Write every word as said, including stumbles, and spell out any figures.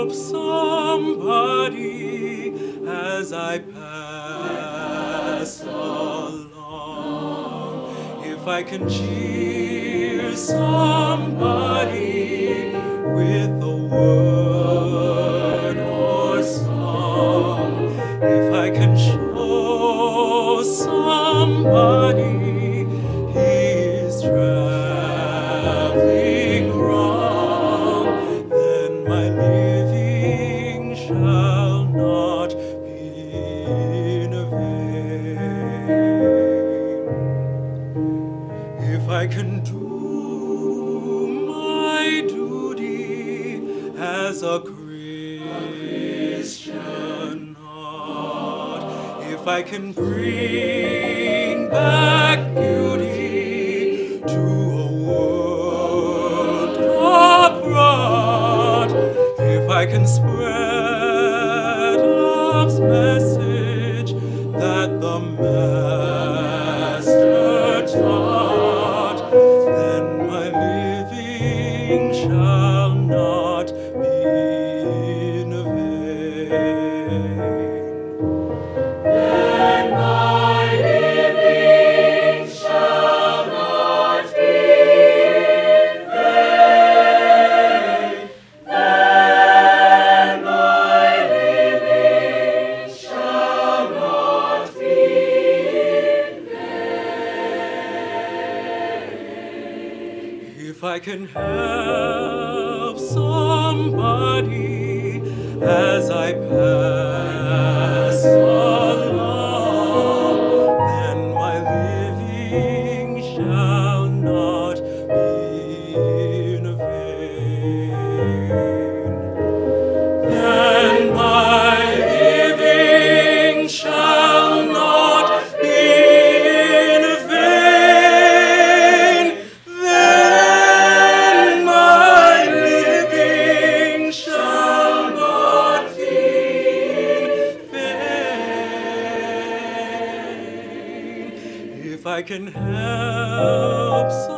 help somebody as I pass along, if I can cheer somebody with a word or song, if I can show somebody he's traveling wrong, then my living shall not be in vain. If I can do my duty as a Christian heart, if I can bring back beauty to a world abroad, if I can spread love's message that the Master taught, then my living shall not be in vain. Then my living shall not be in vain. Then my living shall not be in vain. If I can help somebody as I pass along, then my living shall not be in vain. Then my living shall not be in vain. Then my living shall not be in vain. If I can help